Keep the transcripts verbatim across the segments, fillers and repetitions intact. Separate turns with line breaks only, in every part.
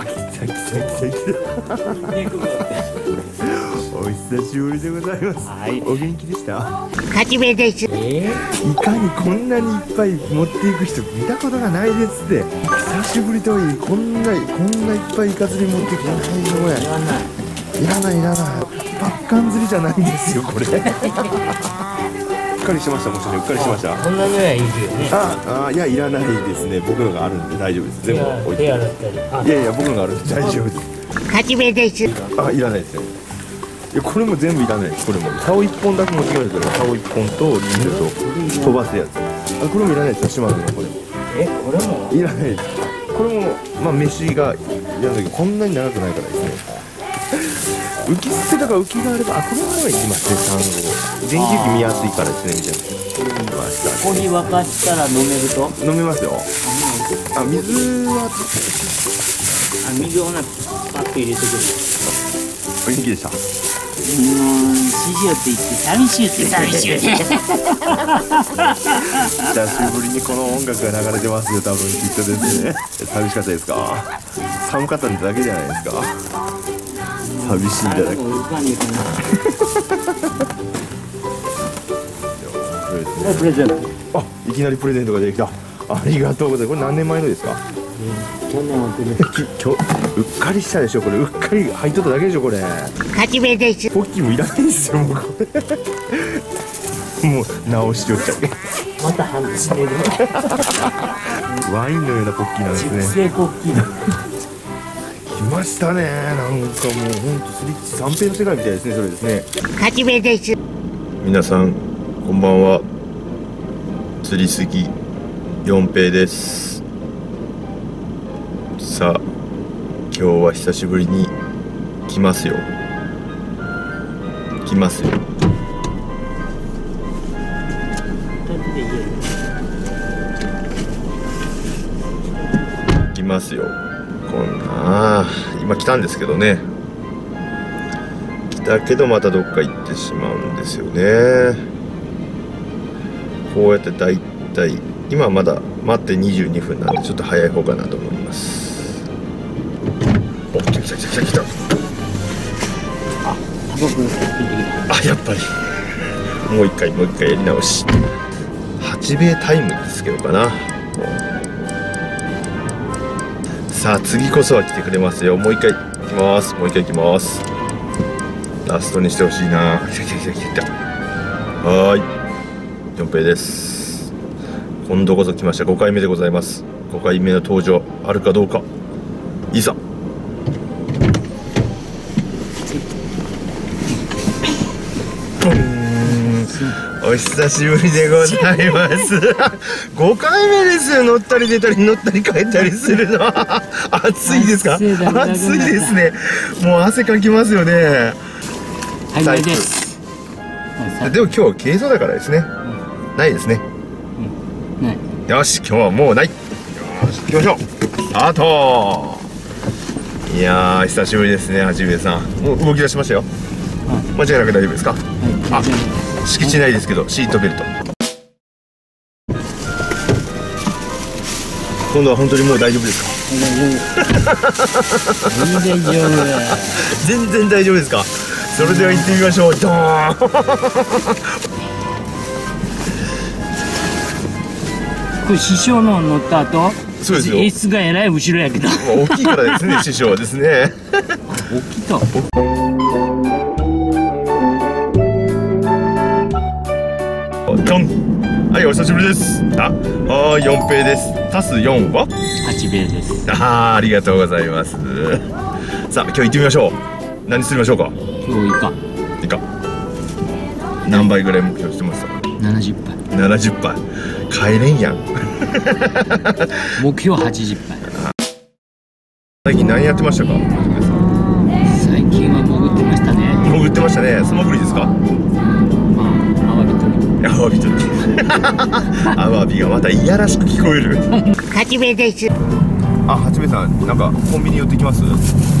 来た来た来た来た。お久しぶりでございます。はい、お元気でした？はじめです。えー、いかにこんなにいっぱい持っていく人見たことがないですって。久しぶりとはいえこんなこんないっぱいいかずに持ってきたのこれ。いらないいらないいらない。パッカン釣りじゃないんですよこれ。うっかりしました。もちろんうっかりしました。
こんなぐらいいるよね。
ああ、いやいらないですね。僕のがあるんで大丈夫です。全部置いて。いやいや僕のがあるんで大丈夫です。はじめです。あ、いらないですね。いやこれも全部いらないです。これも竿一本だけ持ってきましたけど、竿一本とリールと飛ばすやつ。あ、これもいらないですよ。島のこれも。
え、これも
いらないです。これもまあ飯がいらないけどこんなに長くないからですね。浮き捨てとか浮きがあれば、あ、これは行きますね。サンゴ電気機見やすいからですね。みたいな。
コーヒー沸かしたら飲めると
飲めますよ。あ、水は
あ、水をなパッと入れてくる。
お元気でした？
もう師匠って言って寂しいって寂しいって。
久しぶりにこの音楽が流れてますよ。多分きっとですね。寂しかったですか？寒かっただけじゃないですか？寂しいんじゃないか。
プレゼント。
あ、いきなりプレゼントができた。ありがとうございます。これ何年前のですか？
去年は今
日うっかりしたでしょこれ。うっかり入っとっただけでしょこれ。はじめです。ポッキーもいらないんですよもうこれ。もう直しよっちゃう。
また半年寝る。
ワインのようなポッキーなんですね。
熟成ポッキー。
来ましたね。なんかもうほんとスリッチ三平の世界みたいですね。それですね。はじめです。皆さんこんばんは。釣りすぎ四平です。さあ今日は久しぶりに来ますよ。来ますよ。来ますよ。こんな今来たんですけどね。来たけどまたどっか行ってしまうんですよね。こうやってだいたい今まだ待ってにじゅうにふんなんでちょっと早い方かなと思います。お、来た来た来た来た。
あ、僕
あ、やっぱりもう一回もう一回やり直し。八米タイムですけどかな。さあ次こそは来てくれますよ。もう一回行きます。もう一回行きます。ラストにしてほしいな。来た来た来た来た。はーい、四平です。今度こそ来ました。ごかいめでございます。ごかいめの登場あるかどうか。いざ。お久しぶりでございます。ごかいめですよ。乗ったり出たり乗ったり帰ったりするの。暑いですか？暑いですね。もう汗かきますよね。
はい、です。
でも今日は軽装だからですね。ないですね。よし、今日はもうない。よし、行きましょう。スタート。いやー久しぶりですね。八兵衛さんもう動き出しましたよ。間違いなく大丈夫ですか？あ、敷地内ですけどシートベルト。今度は本当にもう大丈夫ですか？
全然大丈夫。
全然大丈夫ですか？それでは行ってみましょう。ドーン。
これ師匠の乗った後、
そうですよ。
演出がえらい後ろやけど。
大きいからですね、師匠はですね。
大きいと。
ドン。はい、お久しぶりです。あ、はい、四平です。足す四は？
八兵衛です。
ああ、ありがとうございます。さあ、今日行ってみましょう。何釣りましょうか？
今日イカ。
イカ。何杯ぐらい目標してますか？
七十杯。
七十杯。帰れんやん。
目標八十杯。
最近何やってましたか？
最近は潜ってましたね。
潜ってましたね。素潜りですか？
まあ、アワビ取り。
アワビ取り。アワビがまたいやらしく聞こえる。
はじめです。
あ、はじめさん、なんかコンビニ寄ってきます？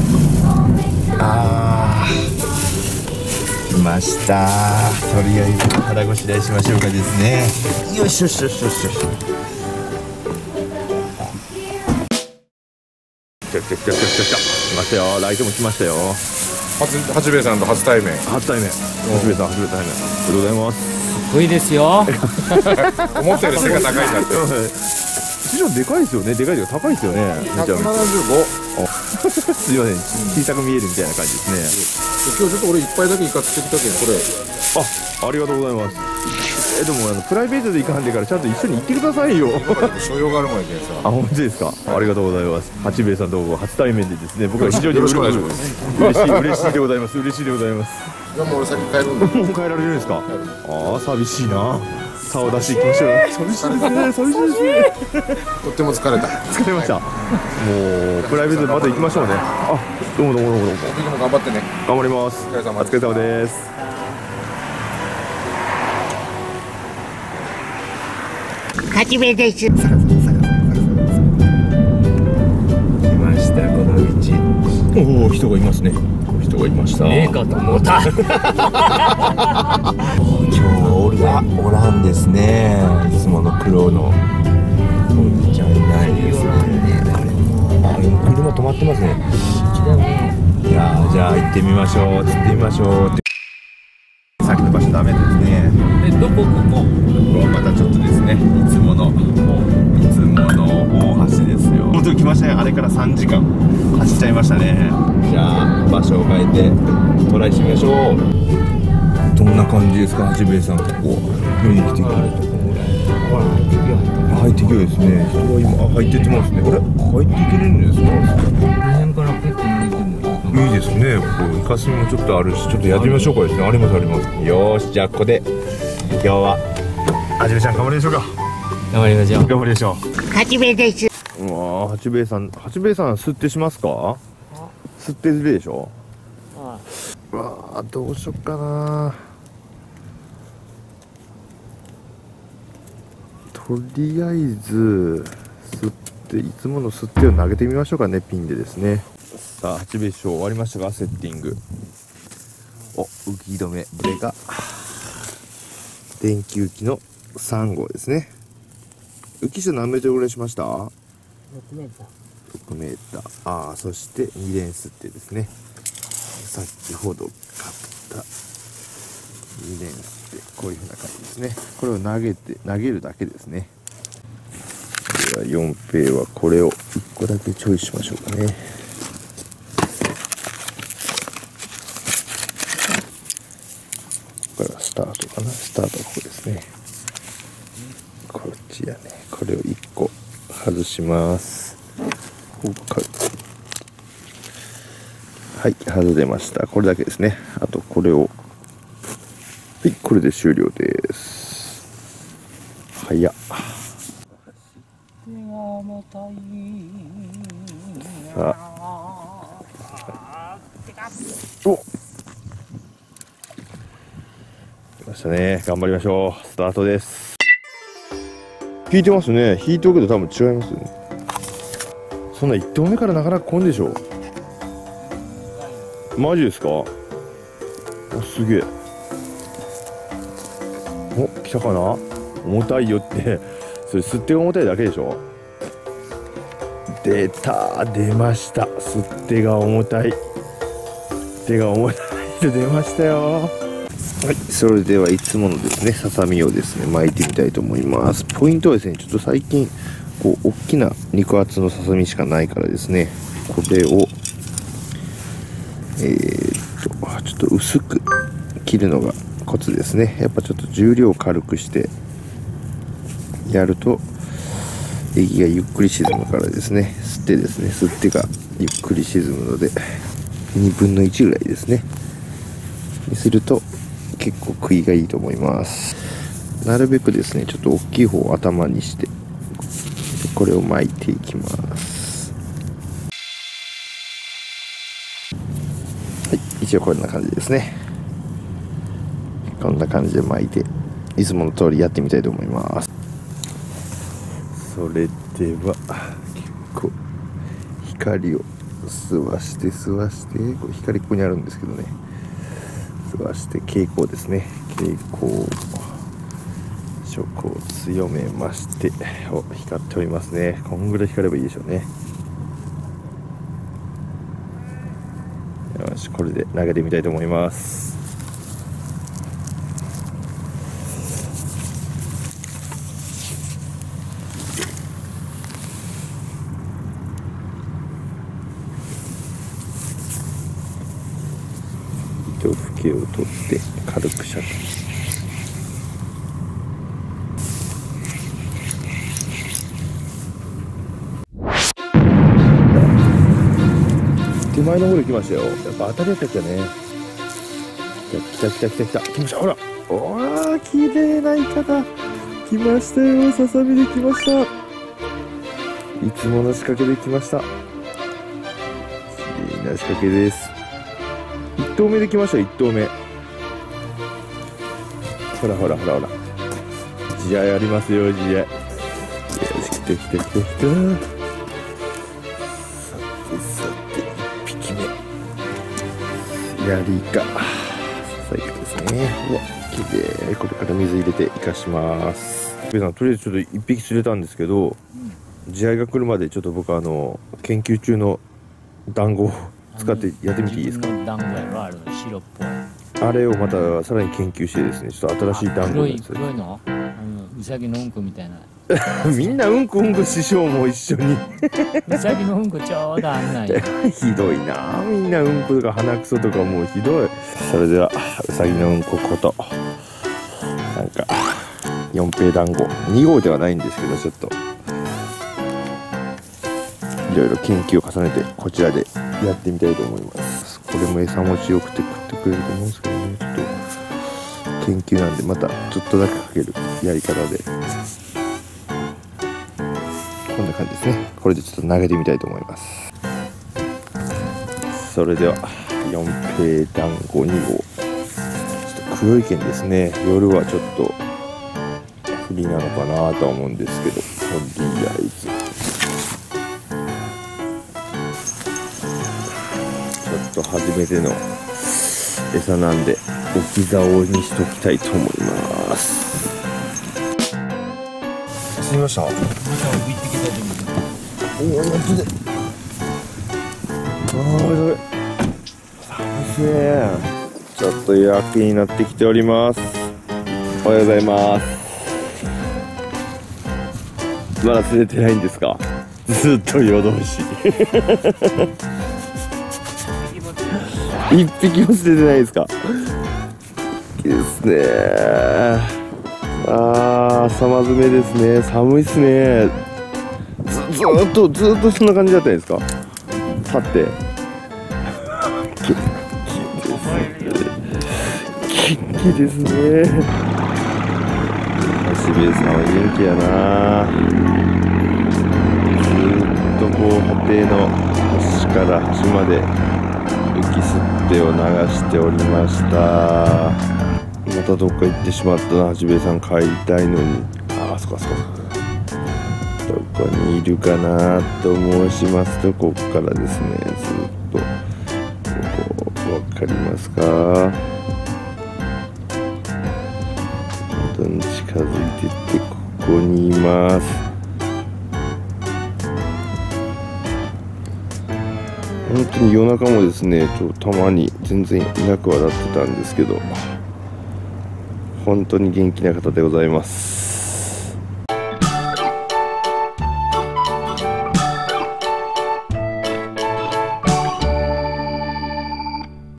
あー、来ました。とりあえず腹ごしらえしましょうかですね。よしよしよしよしよし。 来た来た来た来た来た来ましたよ。ライトも来ましたよ。
初八兵衛さんと初対面。
初対面。八兵衛さん初対面。ありがとうございます。
かっこいいですよ。
思ったより背が高いんだって。
師匠でかいですよね。でかいけど高いですよね。めちゃめちゃ。
百七十五。
すいません。小さく見えるみたいな感じですね。
今日ちょっと俺一杯だけ行かせてきたけどこれ。
あ、ありがとうございます。えでもあのプライベートで行かんでからちゃんと一緒に行ってくださいよ。
所用があるもんやけんさ。
あ、本当ですか。ありがとうございます。八兵衛さんと初対面でですね、僕は非常に
よろしくお願いします。
嬉しい嬉しいでございます。嬉しいでございます。
じゃあもう俺先帰るんで。
もう帰られるんですか。ああ、寂しいな。差を出していきましょう。寂しいですね。寂しいですね。
とっても疲れた。
疲れました。もうプライベートでまた行きましょうね。あ、どうもどうもどうもどうも。
僕も頑張ってね。
頑張ります。
お疲れ様
お疲れ様です。
はじめです。来
ましたこの道。おお、人がいますね。人がいました。
ええかと思った。
今日おらおらんですね。いつもの黒のおじちゃんいないですね。あ、車止まってますね。いやー、じゃあ行ってみましょう。釣ってみましょう。さっきの場所ダメですね。
え、どこここ。
ここはまたちょっとですね。いつものいつもの大橋ですよ。本当に来ましたね。あれからさんじかん走っちゃいましたね。じゃあ場所を変えてトライしてみましょう。どんな感じですか、八兵衛さん。ここ見に来てくれたところ。入っていけるですね。人が今あ入ってってますね。あれ入っていけるんですか。
から結構見えてるんだ。
いいですね。ここイカスミもちょっとあるし、ちょっとやってみましょうかですね。ありますあります。よーし、じゃあここで今日ははじめちゃん頑張りましょうか。
頑張りましょう。
頑張りましょう。
はじめです。
うわー、八兵衛さん、八兵衛さん吸ってしますか。吸ってるでしょ。うわー、どうしよっかな。とりあえず吸っていつもの吸ってを投げてみましょうかね、ピンでですね。さあ、八兵衛ショー終わりましたが、セッティング。お、浮き止め。これが電球機のさん号ですね。浮き数何メートルぐらいしました？ろ
くメーター。
ろくメーター。ああ、そしてに連吸ってですね、先ほど買ったに連吸ってこういう風な感じですね。これを投げて投げるだけですね。ではよんペイはこれをいっこだけチョイスしましょうかね。これはスタートかな。スタートはここですね。こっちやね。これをいっこ外します。はい、外れました。これだけですね。あとこれを、はい、これで終了です。早っ。さあ、お、来ましたね。頑張りましょう。スタートです。引いてますね。引いておくと多分違いますよね。そんないっ投目からなかなか来んでしょ。マジですか。お、すげえ。お、来たかな。重たいよってそれ吸ってが重たいだけでしょ。出た、出ました。吸ってが重たい、手が重たいと出ましたよ。はい、それではいつものですね、ささみをですね巻いてみたいと思います。ポイントはですね、ちょっと最近こう大きな肉厚のささみしかないからですね、これをえー、っとちょっと薄く切るのがコツですね。やっぱちょっと重量を軽くしてやるとエギがゆっくり沈むからですね。吸ってですね、吸ってがゆっくり沈むのでにぶんのいちぐらいですねにすると結構食いがいいと思います。なるべくですね、ちょっと大きい方を頭にしてこれを巻いていきます。はい、一応こんな感じですね。こんな感じで巻いていつもの通りやってみたいと思います。それでは結構光を吸わして吸わして、これ光ここにあるんですけどね、吸わして蛍光ですね。蛍光色を強めまして、お、光っておりますね。こんぐらい光ればいいでしょうね。 し、これで投げてみたいと思います。糸吹けを取って軽くシャキ。手前の方で来ましたよ。やっぱ当たりやったっけね。来た来た来た来た来ました。ほら、おー、綺麗なイカだ。来ましたよ。ささみで来ました。いつもの仕掛けで来ました。綺麗な仕掛けです。一投目で来ました。一投目。ほらほらほらほら。地合いありますよ、地合い。よし、来た来た来た来た。ヤリイカ、ささイカですね。うわ、綺麗。これから水入れて生かします。ベさん、とりあえずちょっと一匹釣れたんですけど、うん、地合いが来るまでちょっと僕あの研究中の団子を使ってやってみていいですか？
団子やろ、ある白っぽい。
あれをまたさらに研究してですね、ちょっと新しい団子なんですよ。
黒いの？うん、うさぎのうんこみたいな。
みんなうんこうんこ師匠も一緒に
うさぎのうんこちょうどあんなんや。
ひどいな、みんなうんことか鼻くそとかもうひどい。それではうさぎのうんこことなんか四平団子に号ではないんですけど、ちょっといろいろ研究を重ねてこちらでやってみたいと思います。これも餌持ちよくて食ってくれると思うんですけどね、ちょっと研究なんでまたちょっとだけかけるやり方でこんな感じですね。これでちょっと投げてみたいと思います。それでは四平団子に号、ちょっと黒い剣ですね。夜はちょっと不利なのかなとは思うんですけど、とりあえずちょっと初めての餌なんで置き竿にしときたいと思います。すみました。おお、本当で。ああ、寒いですね。ちょっと夜明けになってきております。おはようございます。まだ釣れてないんですか？ずっと夜通し。一匹も釣れてないですか？いいですね。ああ、寒詰めですね。寒いっすね。ず、ずーっとずーっとそんな感じだったんですか？立って元気ですね。しべさんは元気やな。ずーっとこう波堤の端から端まで浮きすってを流しておりました。またどっか行ってしまったな。はじべさん帰りたいのに。ああ、そっかそっか。どこにいるかなと申しますと、ここからですね、ずっとここわかりますか？どんどん近づいていってここにいます。本当に夜中もですね、ちょたまに全然いなくはなってたんですけど、本当に元気な方でございます。